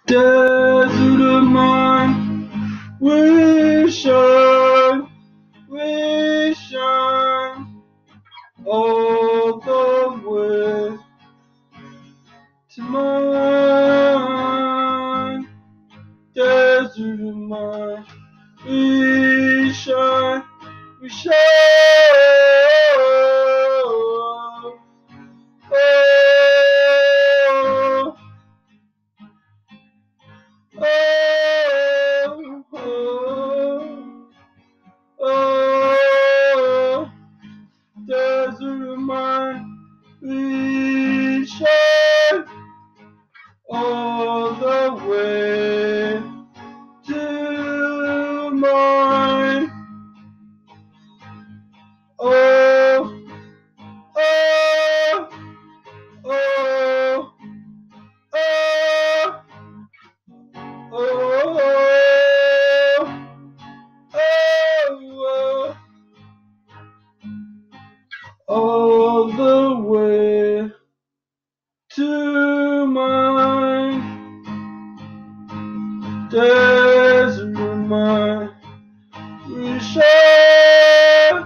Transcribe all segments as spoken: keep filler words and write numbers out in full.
Desert of mine, we shine, we shine all the way to mine. Desert of mine, we shine, we shine. Oh, oh, oh, desert of mine, we shine all the way to mine. Oh, oh, oh, oh, oh. All the way to mine, desert of mine, we shine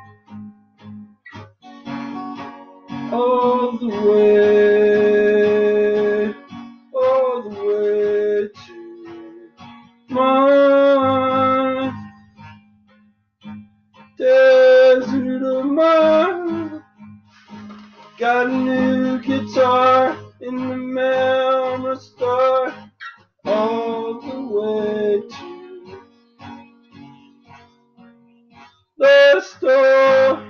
all the way, all the way to mine, desert of mine. Got a new guitar in the mail, I'm a star all the way to the store.